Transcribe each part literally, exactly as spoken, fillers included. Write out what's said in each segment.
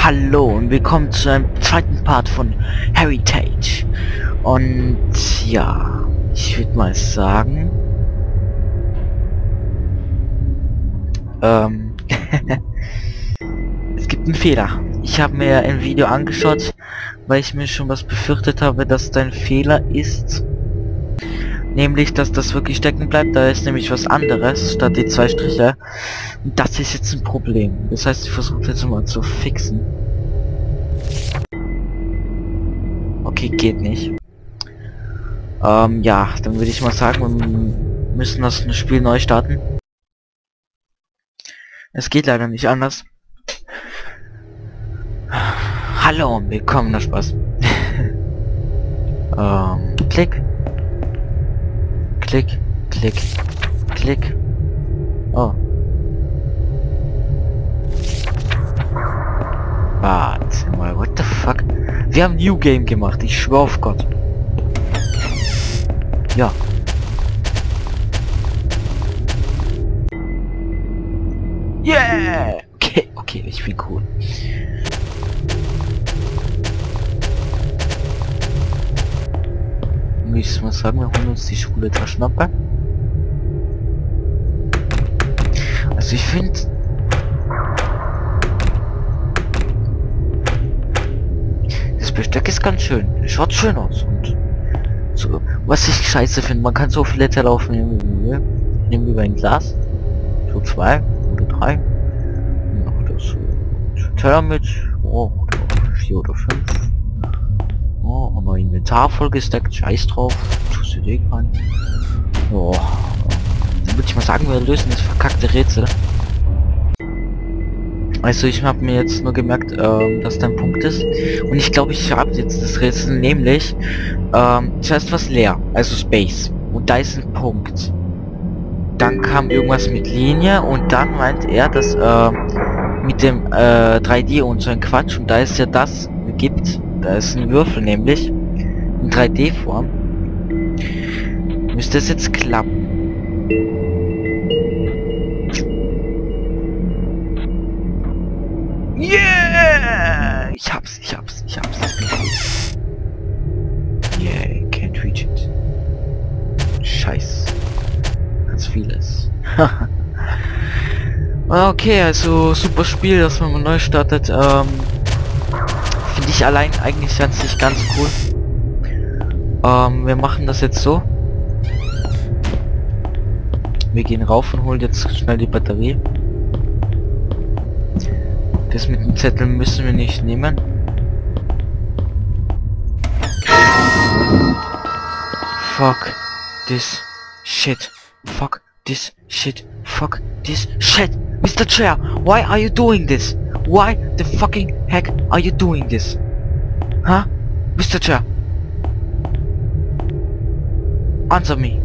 Hallo und willkommen zu einem zweiten Part von Heritage. Und ja, ich würde mal sagen, ähm, es gibt einen Fehler. Ich habe mir ein Video angeschaut, weil ich mir schon was befürchtet habe, dass da ein Fehler ist. Nämlich, dass das wirklich stecken bleibt. Da ist nämlich was anderes statt die zwei Striche. Und das ist jetzt ein Problem. Das heißt, ich versuche jetzt mal zu fixen. Okay, geht nicht. Ähm, ja, dann würde ich mal sagen, wir müssen das Spiel neu starten. Es geht leider nicht anders. Hallo und willkommen, na Spaß. ähm, klick. Klick, klick, klick. Oh. Warte mal, what the fuck? Wir haben New Game gemacht, ich schwör auf Gott. Ja. Yeah! Okay, okay, ich bin cool. Ich muss sagen, wir holen uns die schwule Taschenlampe. Also ich finde... Das Besteck ist ganz schön. Schaut schön aus. Und so, was ich scheiße finde, man kann so viele Teller aufnehmen wie wir. Ich nehme lieber ein Glas. So zwei oder drei. Noch das äh, Teller mit. Oh, oder vier oder fünf. Oh, haben wir Inventar vollgesteckt, scheiß drauf, tust du dir rein. Oh, dann würde ich mal sagen, wir lösen das verkackte Rätsel. Also ich habe mir jetzt nur gemerkt, ähm, dass da ein Punkt ist. Und ich glaube, ich habe jetzt das Rätsel, nämlich ähm, zuerst was leer, also Space. Und da ist ein Punkt. Dann kam irgendwas mit Linie und dann meint er, dass äh, mit dem äh, drei D und so ein Quatsch. Und da ist ja das gibt. Da ist ein Würfel nämlich in drei D Form. Müsste es jetzt klappen. Yeah! Ich hab's, ich hab's, ich hab's. Yeah, can't reach it. Scheiß. Ganz vieles. Okay, also super Spiel, dass man mal neu startet. Ähm, Finde ich allein eigentlich ganz nicht ganz cool. Ähm, wir machen das jetzt so. Wir gehen rauf und holen jetzt schnell die Batterie. Das mit dem Zettel müssen wir nicht nehmen. Fuck this shit. Fuck this shit. Fuck this shit. Mister Chair, why are you doing this? Why the fucking heck are you doing this? Huh? Mister Chair? Answer me.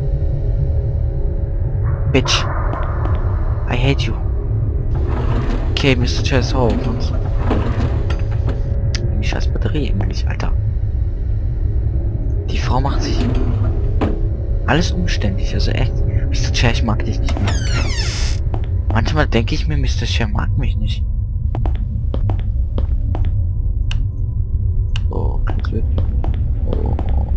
Bitch. I hate you. Okay, Mister Chair ist auf uns. Die scheiß Batterie irgendwie, Alter. Die Frau macht sich alles umständlich, also echt. Mister Chair, ich mag dich nicht mehr. Manchmal denke ich mir, Mister Chair mag mich nicht. Oh, Glück. Oh.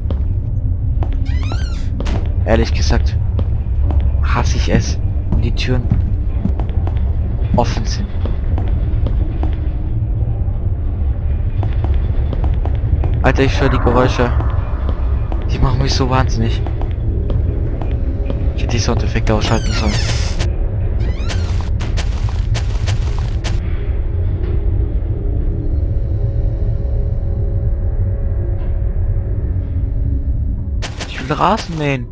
Ehrlich gesagt, hasse ich es, wenn die Türen offen sind. Alter, ich höre die Geräusche. Die machen mich so wahnsinnig. Ich hätte die Soundeffekte ausschalten sollen. Rasen mähen.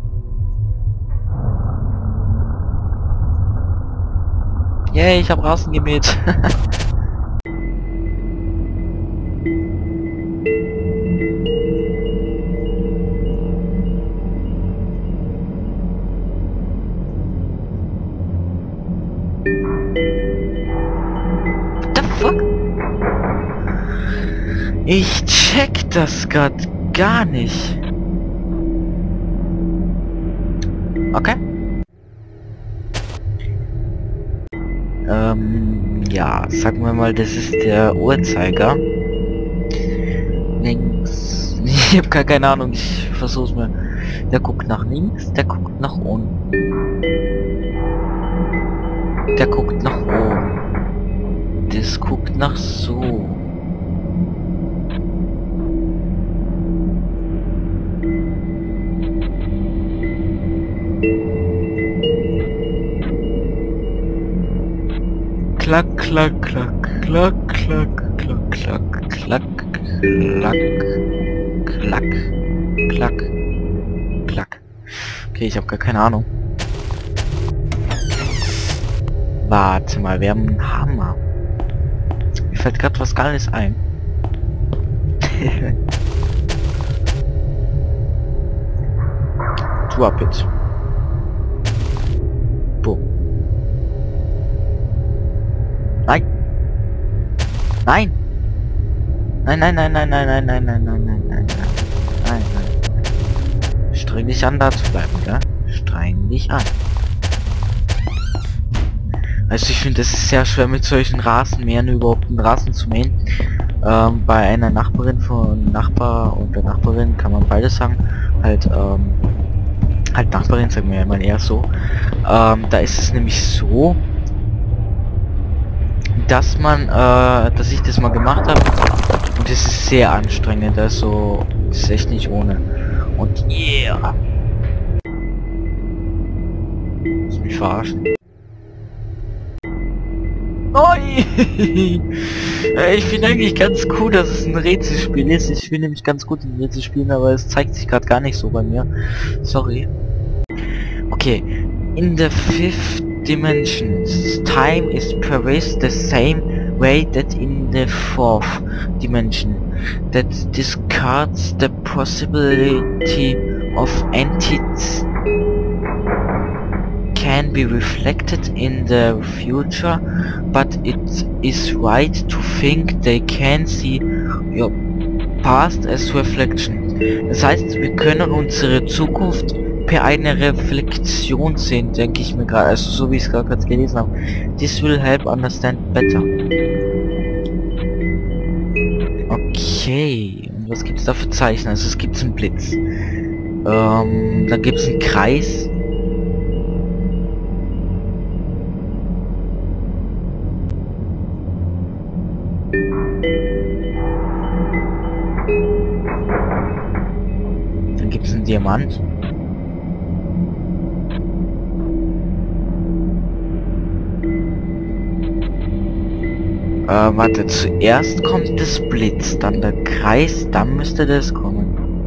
Yay, ich habe Rasen gemäht. What the fuck? Ich check das grad gar nicht. Okay. Ähm, ja. ja, sagen wir mal, das ist der Uhrzeiger. Links. Ich habe gar keine Ahnung, ich versuch's mir. Der guckt nach links, der guckt nach unten. Der guckt nach oben. Das guckt nach so. Klack, klack, klack, klack, klack, klack, klack, klack, klack, klack, klack, klack. Okay, ich habe gar keine Ahnung. Warte mal, wir haben einen Hammer. Mir fällt gerade was Geiles ein. Drop it. Boom. Nein. Nein. Nein, nein, nein, nein, nein, nein, nein, nein, nein, nein, nein, nein, nein, nein. Streng dich an, da zu bleiben, gell? Streng dich an. Also ich finde, es ist sehr schwer mit solchen Rasenmähern überhaupt einen Rasen zu mähen. Ähm, bei einer Nachbarin von Nachbar und der Nachbarin kann man beides sagen. Halt, ähm, halt Nachbarin, sagen wir ja mal eher so. Ähm, da ist es nämlich so, dass man, äh, dass ich das mal gemacht habe und es ist sehr anstrengend, also das ist echt nicht ohne. Und yeah! Lass mich verarschen. Oi! Ich finde eigentlich ganz cool, dass es ein Rätselspiel ist. Ich bin nämlich ganz gut in Rätselspielen, aber es zeigt sich gerade gar nicht so bei mir. Sorry. Okay. In the fifth dimension, time is pervasive the same way that in the fourth dimension. That discards the possibility of entities can be reflected in the future, but it is right to think they can see your past as reflection. Das heißt, wir können unsere Zukunft per eine Reflexion sehen, denke ich mir gerade, also so wie ich es gerade gelesen habe. This will help understand better. Okay, und was gibt es da für Zeichen? Also es gibt einen Blitz. Ähm, dann gibt es einen Kreis. Dann gibt es einen Diamant. Äh, warte, zuerst kommt das Blitz, dann der Kreis, dann müsste das kommen.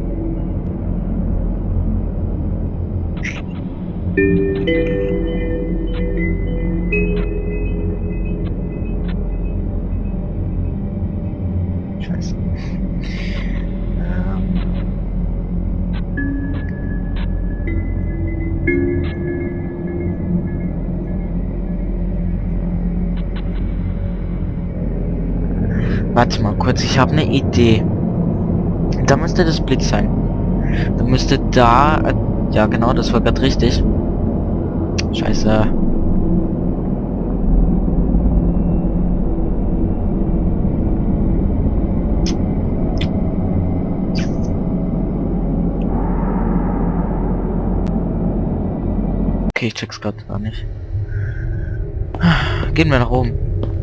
Scheiße. Ähm. Warte mal kurz, ich habe eine Idee. Da müsste das Blitz sein. Da müsste da... Äh, ja genau, das war gerade richtig. Scheiße. Okay, ich check's gerade gar nicht. Gehen wir nach oben.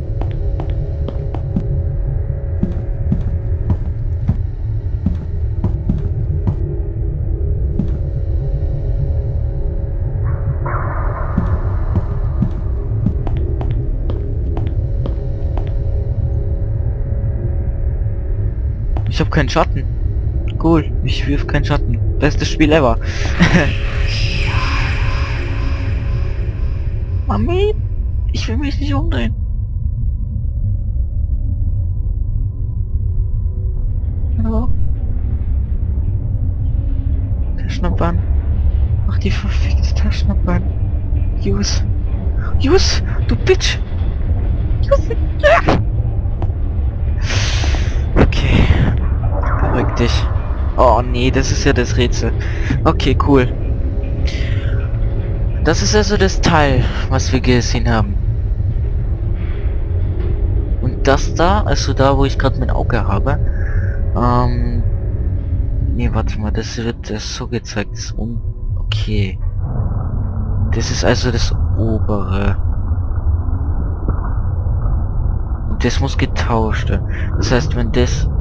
Ich habe keinen Schatten. Cool, ich wirf keinen Schatten. Bestes Spiel ever. Mami, ich will mich nicht umdrehen. Hallo? Taschenlampe. Mach die verfickte Taschenlampe an. Use. Use, du Bitch. Use. Ja. Okay. Beruhig dich. Oh nee, das ist ja das Rätsel. Okay, cool. Das ist also das Teil, was wir gesehen haben. das da, also da, wo ich gerade mein Auge habe. Ähm, nee, warte mal, das wird das so gezeigt. Das un okay. Das ist also das obere. Und das muss getauscht werden. Das heißt, wenn das...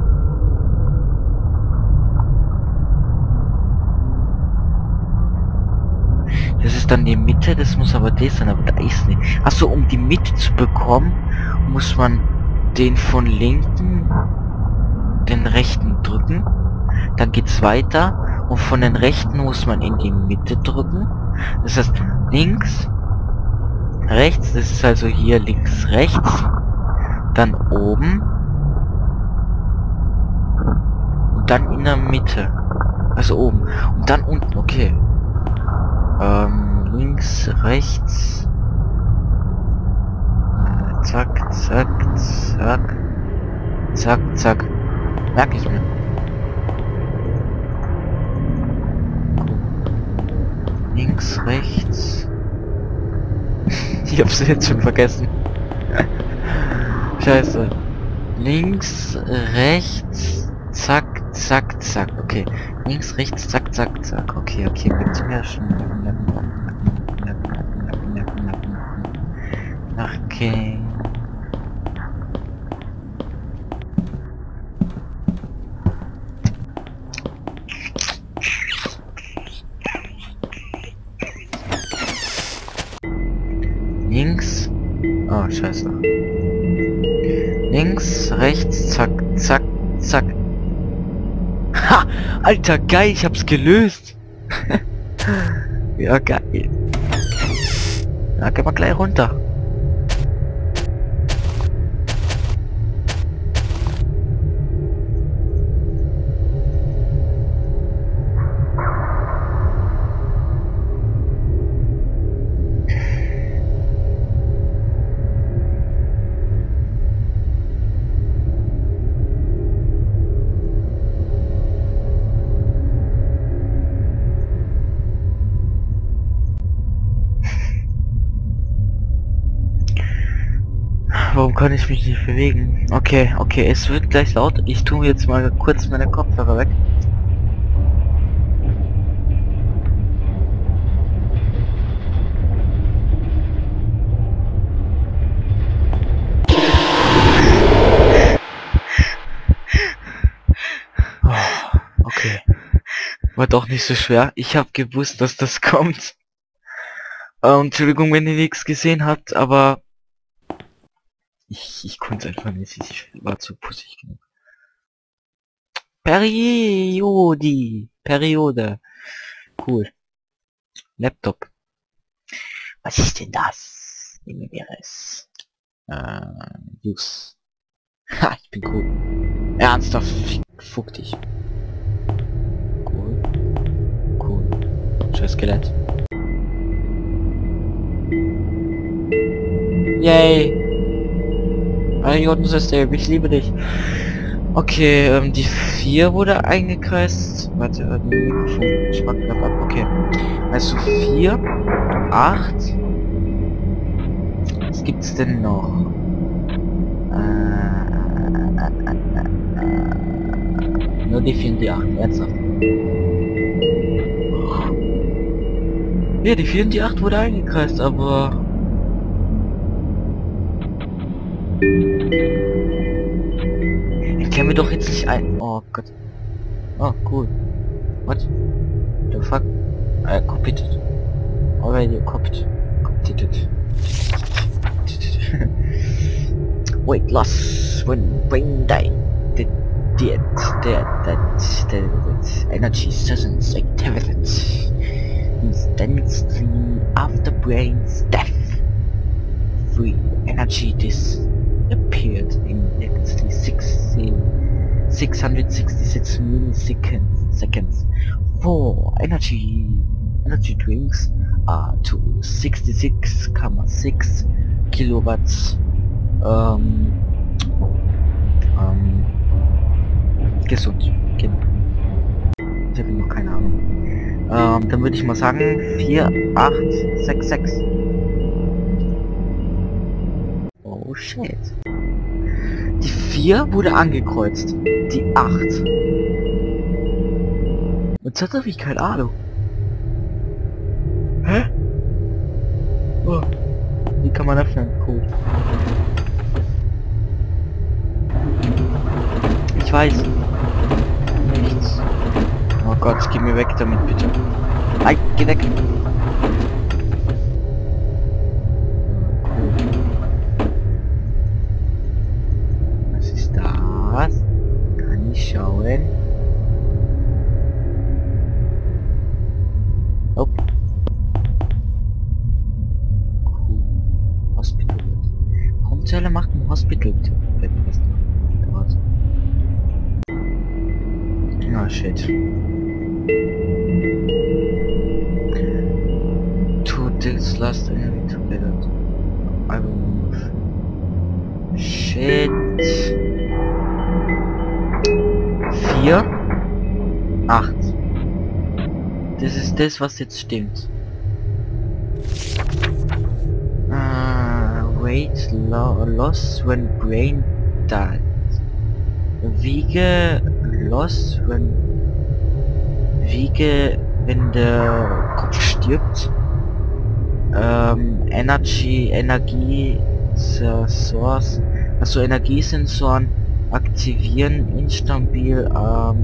Das ist dann die Mitte, das muss aber das sein, aber da ist nicht. Achso, um die Mitte zu bekommen, muss man den von linken den rechten drücken. Dann geht's weiter und von den rechten muss man in die Mitte drücken. Das heißt, links, rechts, das ist also hier links, rechts, dann oben und dann in der Mitte. Also oben und dann unten, okay. Ähm, links, rechts. Äh, zack, zack, zack. Zack, zack. Merke ich mir. Cool. Links, rechts. Ich hab's jetzt schon vergessen. Scheiße. Links, rechts, zack, zack, zack. Okay. Links, rechts, zack, zack, zack. Okay, okay, mit mir schon. Okay. Links. Oh, scheiße. Links, rechts, zack, zack, zack. Ha! Alter, geil, ich hab's gelöst. Ja, geil. Da gehen wir gleich runter. Warum kann ich mich nicht bewegen? Okay, okay, es wird gleich laut. Ich tue jetzt mal kurz meine Kopfhörer weg. Oh, okay. War doch nicht so schwer. Ich habe gewusst, dass das kommt. Äh, Entschuldigung, wenn ihr nichts gesehen habt, aber Ich, ich konnte einfach nicht, ich war zu pussig genug. Periodi. Periode. Cool. Laptop. Was ist denn das? Nehmen wir es. Äh, Use. Ha, ich bin cool. Ernsthaft, fuck dich. Cool. Cool. Scheiß Skelett. Yay. System, ich liebe dich. Okay, ähm, die vier wurde eingekreist. Warte, äh, die Mikrofon schwackt grad ab. Okay. Also vier, acht. Was gibt's denn noch? Äh, äh, äh, äh, nur die vier und die acht, ernsthaft. Ja, die vier und die acht wurde eingekreist, aber... Ich kann mir doch jetzt nicht ein... Oh Gott. Oh, cool. What? The fuck? I copied it. Already copied. Copied it. Weight loss when brain die. The diet. The that the energy sessions activated instantly after brain's death. Free energy this appeared in exactly six hundred sixty-six milliseconds. Seconds. Four energy energy drinks are to sixty-six point six kilowatts ähm, ähm, gesund. Genau. Ich habe noch keine Ahnung. Ähm, dann würde ich mal sagen vier, acht, sechs, sechs. Oh shit. vier wurde angekreuzt. Die acht. Jetzt hat er wie keine Ahnung. Hä? Oh. Die kann man öffnen. Cool. Ich weiß. Nichts. Oh Gott, geh mir weg damit, bitte. Nein, geh weg. Cool. Was ist das? Kann ich schauen? Oh. Cool. Hospital. Warum zur Hölle macht ein Hospital etwas da? Ah, shit. To this last enemy to better. I will move. Shit. Vier. Acht. Das ist das, was jetzt stimmt. Uh, weight lo loss when brain died. Wiege loss when Wiege, wenn der Kopf stirbt. Ähm, Energy, Energie, Source, also Energiesensoren aktivieren, instabil, ähm,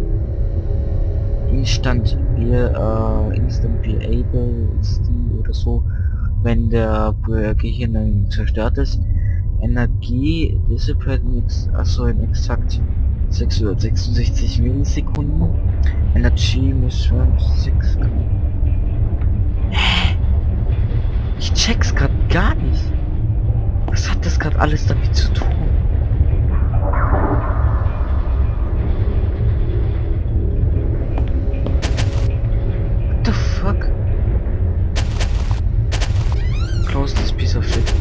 instabil, äh, instabilable oder so, wenn der Gehirn zerstört ist. Energie, Dissipate mit, also in exakt sechshundertsechsundsechzig Millisekunden. Energy muss sechs. Ich check's grad gar nicht. Was hat das gerade alles damit zu tun? What the fuck? Close this piece of shit.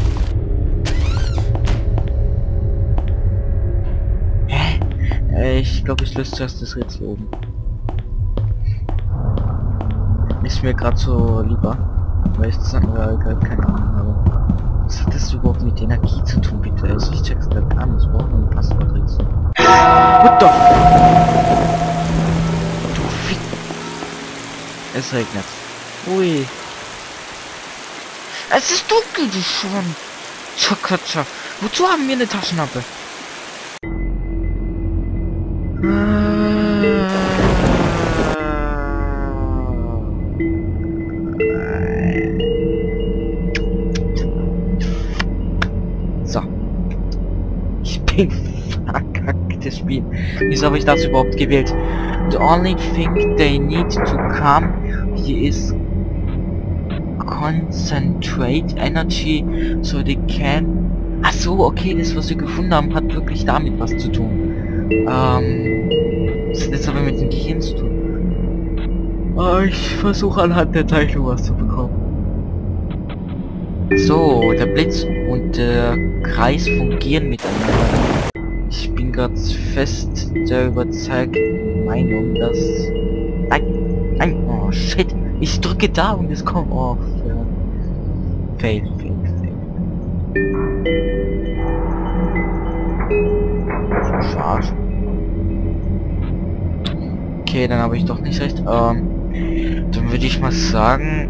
Hä? Äh, ich glaube, ich löse zuerst das Rätsel oben. Ist mir gerade so lieber, weil ich das andere gerade keine Ahnung habe. Was hat das überhaupt mit Energie zu tun, bitte? Also ich check's gerade gar nicht. Ich brauche nur ein Passworträtsel. What the? Du Fick. Es regnet. Ui. Es ist dunkel, du Schwamm. Tschakatscha. Wozu haben wir eine Taschenlampe? So. Ich bin verkacktes Spiel. Wieso habe ich das überhaupt gewählt? The only thing they need to come here is concentrate energy so they can... Ach so, okay, das was wir gefunden haben, hat wirklich damit was zu tun. Ähm... Das hat jetzt aber mit dem Gehirn zu tun. Oh, ich versuche anhand der Zeichnung was zu bekommen. So, der Blitz und der Kreis fungieren miteinander. Ich bin gerade fest der überzeugten Meinung, dass... Nein, nein, oh shit. Ich drücke da und es kommt auf. Ja. Fail, fail, fail. Schade. Okay, dann habe ich doch nicht recht. Ähm, dann würde ich mal sagen...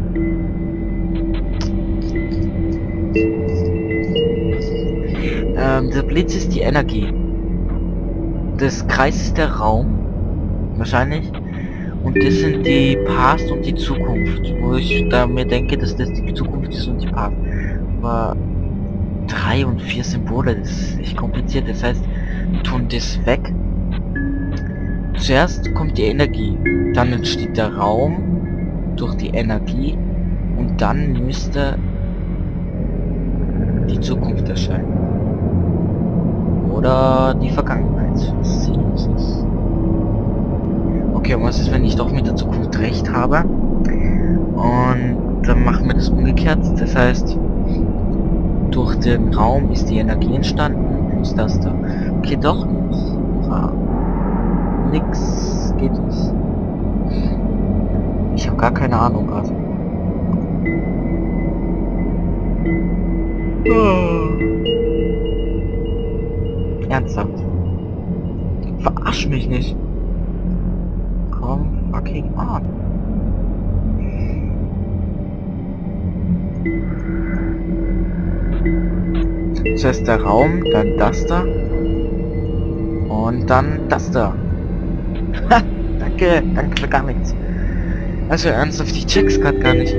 Ähm, der Blitz ist die Energie. Das Kreis ist der Raum. Wahrscheinlich. Und das sind die Past und die Zukunft. Wo ich da mir denke, dass das die Zukunft ist und die Past. Aber drei und vier Symbole, das ist echt kompliziert. Das heißt, wir tun das weg. Zuerst kommt die Energie. Dann entsteht der Raum durch die Energie. Und dann müsste die Zukunft erscheinen. Oder die Vergangenheit. Was sinnlos ist. Okay, und was ist, wenn ich doch mit der Zukunft recht habe? Und dann machen wir das umgekehrt. Das heißt, durch den Raum ist die Energie entstanden. Plus das da. Okay, doch nicht. Hurra. Nix geht nicht. Ich habe gar keine Ahnung gerade. Ernsthaft? Verarsch mich nicht. Komm fucking on. Zuerst der Raum, dann das da. Und dann das da. Ha! Danke, danke für gar nichts. Also ernsthaft, ich check's grad gar nicht.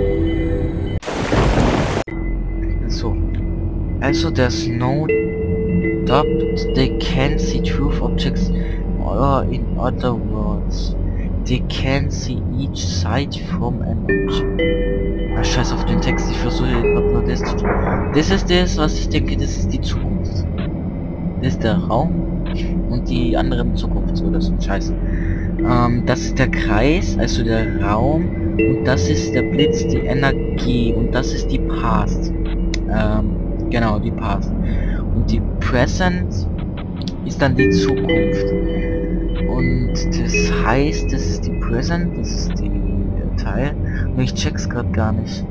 So. Also there's no doubt they can see truth objects, or in other words, they can see each side from an object. Ah, scheiß auf den Text, ich versuche gerade nur das zu tun. Das ist das, was ich denke, das ist die Zukunft. Das ist der Raum und die anderen Zukunft oder so ein Scheiß. Ähm, das ist der Kreis, also der Raum, und das ist der Blitz, die Energie, und das ist die Past. Ähm, genau, die Past. Und die Present ist dann die Zukunft. Und das heißt, das ist die Present, das ist die äh, Teil. Und ich check's gerade gar nicht.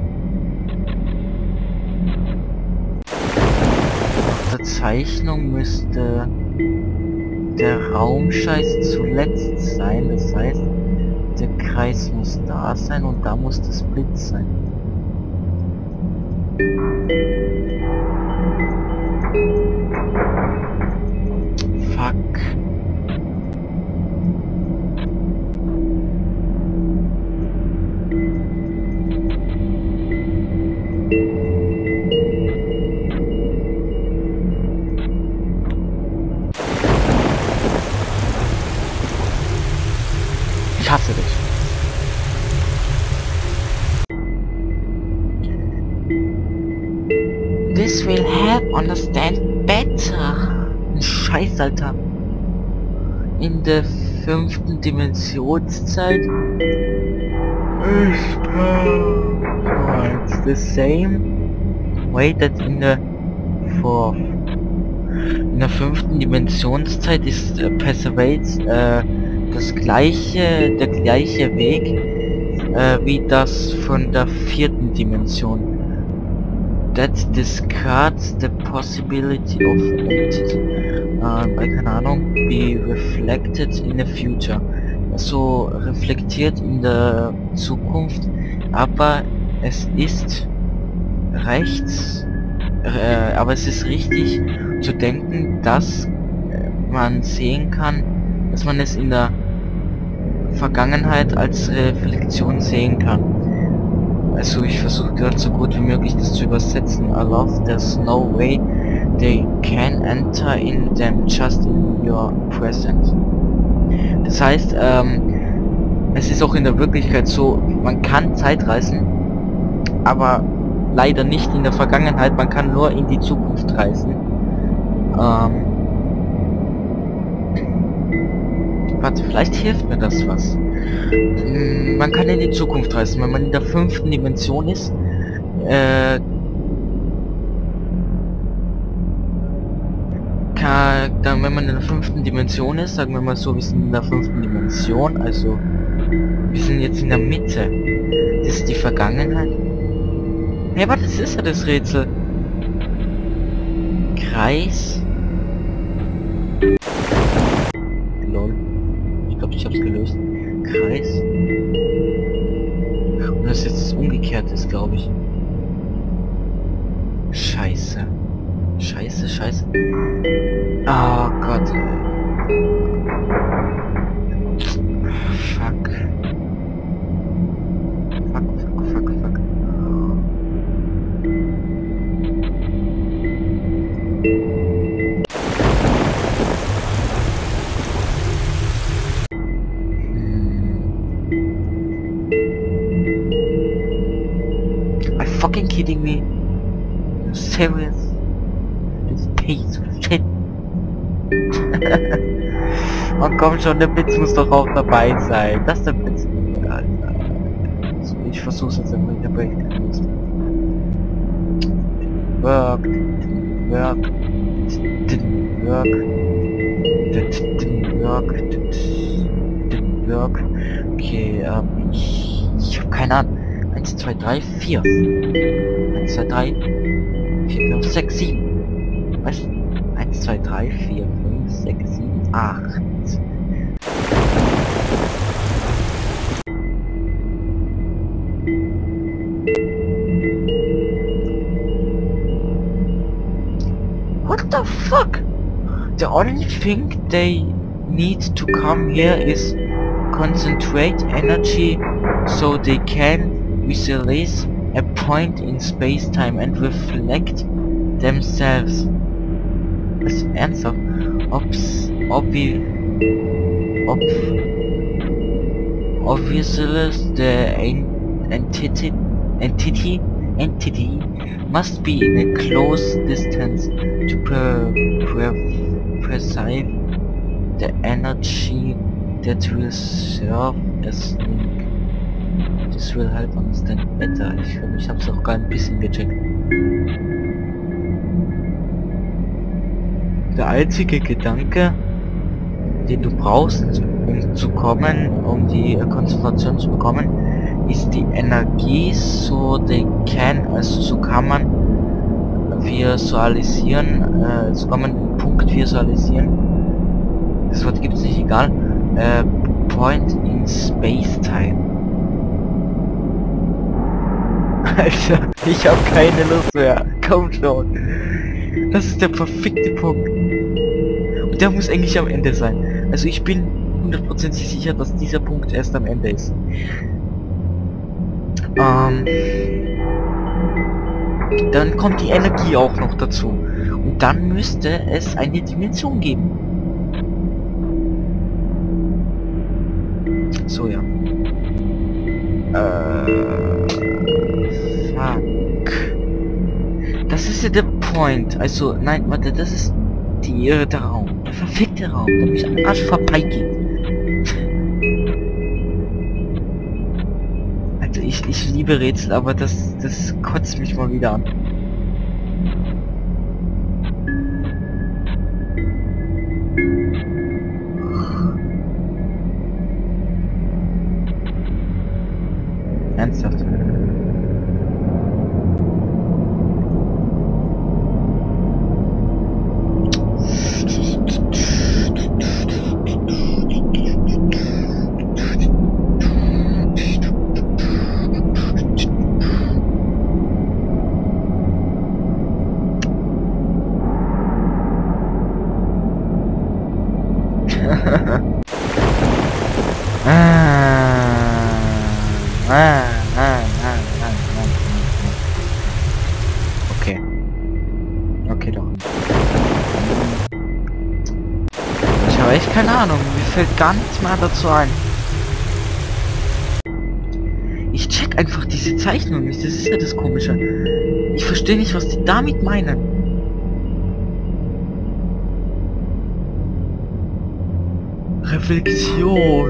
Auf der Zeichnung müsste der Raumscheiß zuletzt sein, das heißt, der Kreis muss da sein und da muss das Blitz sein. Fuck. Ich hasse dich. This will help understand better. Ein Scheiß, Alter. In der fünften Dimensionszeit is the same way that in der fourth. In der fünften Dimensionszeit ist äh, Perseverance äh, das gleiche, der gleiche Weg äh, wie das von der vierten Dimension. That discards the possibility of entity, äh, keine Ahnung, be reflected in the future. Also reflektiert in der Zukunft, aber es ist rechts, äh, aber es ist richtig zu denken, dass man sehen kann, dass man es in der Vergangenheit als Reflexion sehen kann. Also ich versuche gerade so gut wie möglich das zu übersetzen. I love, there's no way they can enter in them, just in your present. Das heißt, ähm, es ist auch in der Wirklichkeit so, man kann Zeit reisen, aber leider nicht in der Vergangenheit, man kann nur in die Zukunft reisen. Ähm, Warte, vielleicht hilft mir das was. Man kann in die Zukunft reisen, wenn man in der fünften Dimension ist. Äh, kann, dann, wenn man in der fünften Dimension ist, sagen wir mal so, wir sind in der fünften Dimension, also wir sind jetzt in der Mitte. Das ist die Vergangenheit. Ja, aber das ist ja das Rätsel. Kreis. Lol. Ich glaube, ich habe es gelöst. Kreis. Und das jetzt umgekehrt ist, glaube ich. Scheiße. Scheiße, scheiße. Oh Gott. Fuck. Fuck, fuck, fuck, fuck. Are you fucking kidding me? Are you serious? This piece of shit. Oh komm schon, der Blitz muss doch auch dabei sein. Das ist der Blitz. Alter. Also ich versuch's jetzt einmal in der Break. Work, didn't work, didn't work, that didn't work, that didn't work. Okay, ähm, ich, ich hab keine Ahnung. eins, zwei, drei, vier. eins, zwei, drei, vier, fünf, sechs, sieben. Was? eins, zwei, drei, vier, fünf, sechs, sieben, acht. What the fuck? The only thing they need to come here is concentrate energy so they can visualize a point in space-time and reflect themselves. Ist ernsthaft? Obs... Obvi... Ob... Obviously the entity... Entity... Entity must be in a close distance to pre pre perceive the energy that will serve as link. This will help understand better. Ich, ich hab's auch gar ein bisschen gecheckt. Der einzige Gedanke, den du brauchst, um zu kommen, um die äh, Konzentration zu bekommen, ist die Energie, so they can, also so kann man visualisieren, äh, so kann man den Punkt visualisieren. Das Wort gibt es nicht, egal. Äh, point in space-time. Alter, ich habe keine Lust mehr. Komm schon. Das ist der perfekte Punkt. Und der muss eigentlich am Ende sein. Also ich bin hundertprozentig sicher, dass dieser Punkt erst am Ende ist. Ähm, dann kommt die Energie auch noch dazu. Und dann müsste es eine Dimension geben. So, ja. Äh, fuck. Das ist ja der Point. Also, nein, warte, das ist die, äh, der Raum. Der verfickte Raum, der mich am Arsch vorbeigeht. Also, ich, ich liebe Rätsel, aber das, das kotzt mich mal wieder an. Ernsthaft. Okay. Okay, doch nicht. Ich habe echt keine Ahnung. Mir fällt gar nichts mehr dazu ein. Ich check einfach diese Zeichnung nicht. Das ist ja das Komische. Ich verstehe nicht, was die damit meinen. Reflexion.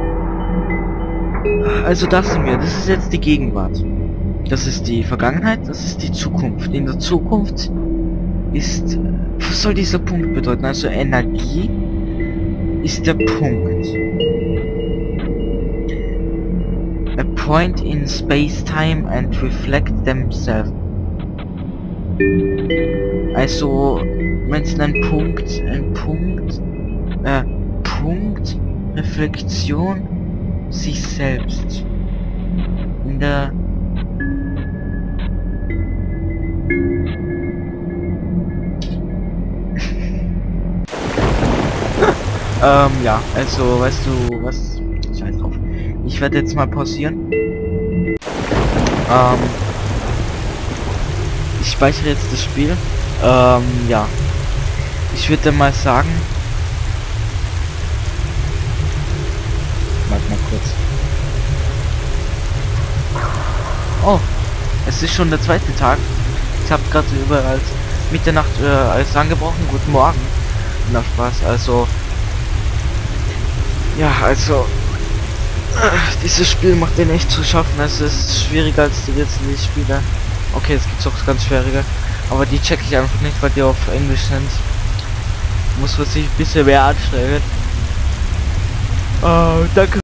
Also das sind wir. Das ist jetzt die Gegenwart. Das ist die Vergangenheit, das ist die Zukunft. In der Zukunft ist... Was soll dieser Punkt bedeuten? Also Energie ist der Punkt. A point in space-time and reflect themselves. Also, wenn es ein Punkt, ein Punkt, äh, Punkt, Reflexion, sich selbst. In der... ähm, ja, also, weißt du, was... Scheiß drauf. Ich werde jetzt mal pausieren. Ähm... Ich speichere jetzt das Spiel. Ähm, ja. Ich würde mal sagen... Warte mal kurz. Oh, es ist schon der zweite Tag. Ich habe gerade überall Mitternacht äh, alles angebrochen. Guten Morgen. Na Spaß. Also ja, also äh, dieses Spiel macht den echt zu schaffen. Es ist schwieriger als die letzten Spiele. Okay, es gibt auch ganz schwierige, aber die check ich einfach nicht, weil die auf Englisch sind. Muss man sich ein bisschen mehr anstrengen. Äh, danke.